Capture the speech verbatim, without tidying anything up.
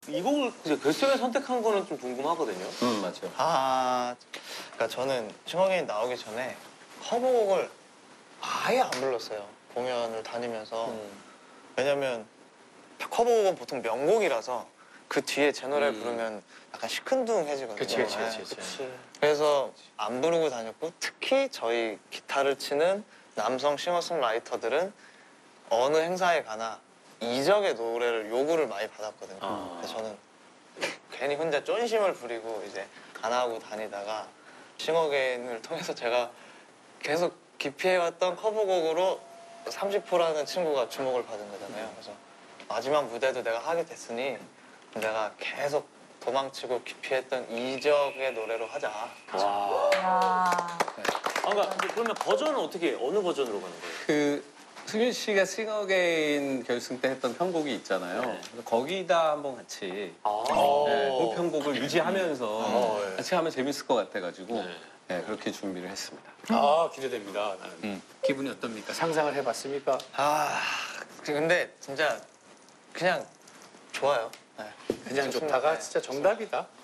이 곡을 결승에 선택한 거는 좀 궁금하거든요. 음, 맞죠. 아, 그러니까 저는 싱어게인 나오기 전에 커버곡을 아예 안 불렀어요. 공연을 다니면서. 음. 왜냐면 커버곡은 보통 명곡이라서 그 뒤에 제 노래를 음. 부르면 약간 시큰둥해지거든요. 그치, 그치, 그치, 그치. 그래서 안 부르고 다녔고, 특히 저희 기타를 치는 남성 싱어송라이터들은 어느 행사에 가나 이적의 노래를 요구를 많이 받았거든요. 아. 그래서 저는 괜히 혼자 쫀심을 부리고 이제 안 하고 다니다가 싱어게인을 통해서 제가 계속 기피해왔던 커버곡으로 삼십 호라는 친구가 주목을 받은 거잖아요. 그래서 마지막 무대도 내가 하게 됐으니 내가 계속 도망치고 기피했던 이적의 노래로 하자. 와. 아, 그러니까 그러면 버전은 어떻게 어느 버전으로 가는 거예요? 그 승윤 씨가 싱어게인 결승 때 했던 편곡이 있잖아요. 네. 거기다 한번 같이 아 네, 그 편곡을 유지하면서 아, 네. 같이 하면 재밌을 것 같아가지고 네. 네, 그렇게 준비를 했습니다. 아, 기대됩니다. 나는. 음. 기분이 어떻습니까? 상상을 해봤습니까? 아, 근데 진짜 그냥 좋아요. 네. 그냥 좋다가 진짜 정답이다.